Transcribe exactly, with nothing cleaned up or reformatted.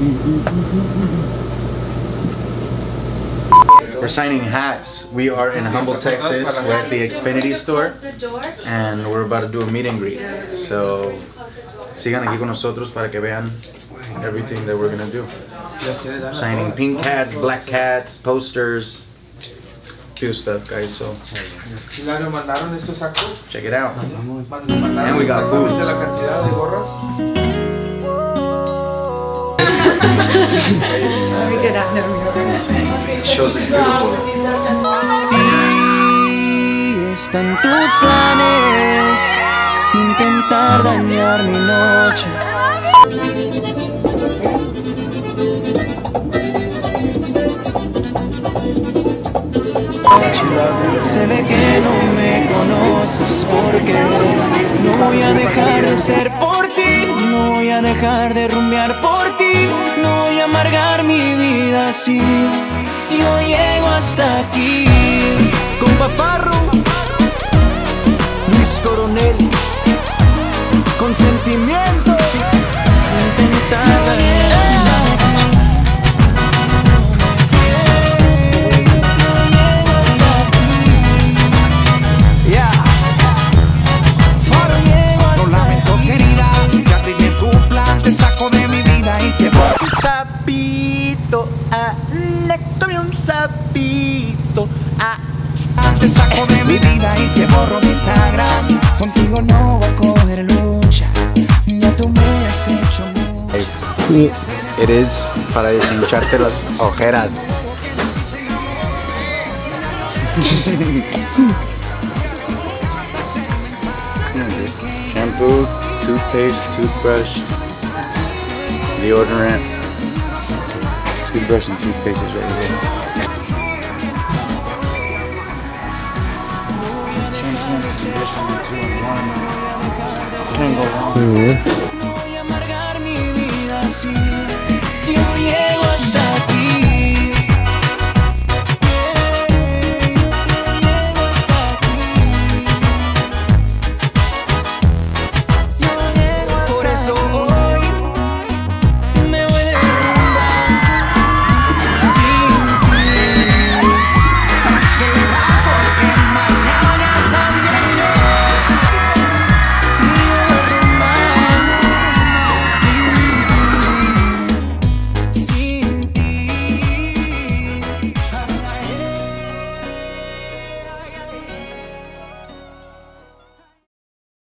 We're signing hats. We are in Humble, Texas. We're at the Xfinity store, and we're about to do a meet and greet. So, sigan aquí con nosotros para que vean everything that we're gonna do. Signing pink hats, black hats, posters, few stuff, guys. So, check it out. And we got food. Shows it beautiful. Si están tus planes, intentar dañar mi noche. Se ve que no me conoces porque no voy a dejar de ser por ti, no voy a dejar de rumbear por ti, no voy a amargar mi vida así. Yo llego hasta aquí con Paparro, Luis Coronel, con sentimiento, intentada. Ah, Néctor y un sapito. Ah, te saco de mi vida y te borro de Instagram. Contigo no voy a coger lucha. Ya tú me has hecho mucho. It is para deshincharte las ojeras. Shampoo, toothpaste, toothbrush, deodorant. Toothbrush and toothpaste is right here. Shampoo and conditioner, two in one. Can't go wrong. Mm-hmm. Por eso